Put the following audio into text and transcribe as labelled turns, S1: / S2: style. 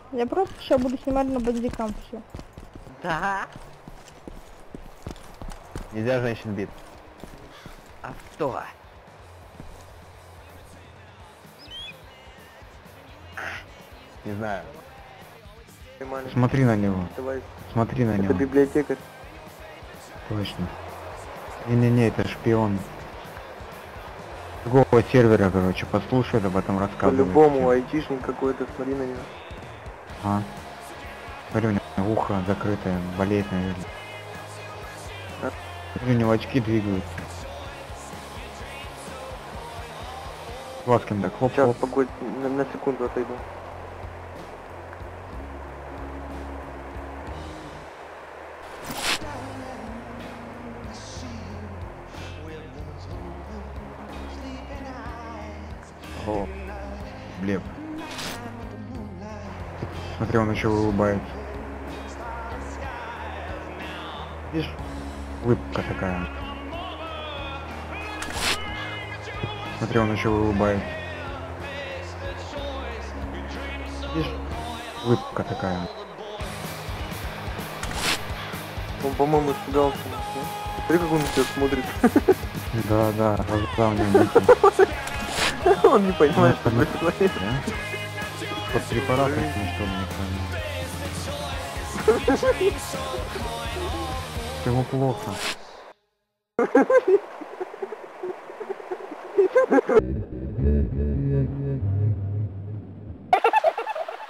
S1: Я просто сейчас буду снимать на бандикам все.
S2: Да.
S3: Нельзя женщин бить.
S2: А что?
S3: Не знаю.
S4: Смотри на него.
S5: Давай.
S4: Смотри на
S5: Это
S4: него.
S5: библиотекарь.
S4: Точно. Не-не-не, это шпион. Другого сервера, короче, послушает, об этом рассказывает.
S5: По-любому айтишник какой-то, смотри на него.
S4: А? Смотри, у него ухо закрытое, болеет, наверное. Смотри, у него очки двигаются. Глазкин так
S5: Сейчас,
S4: хлоп-хлоп.
S5: погодь, на секунду отойду.
S4: О, Глеб. Смотри, он еще улыбается. Видишь? Улыбка такая. Смотри, он еще улыбается. Видишь? Улыбка такая.
S5: Он, по-моему, испугался. Да? Смотри, как он на тебя смотрит.
S4: Да, глаза у него дикие.
S5: Он не понимает, что
S4: Ну,
S5: происходит.
S4: да? Под препаратами, что ли, не понял. Ему плохо.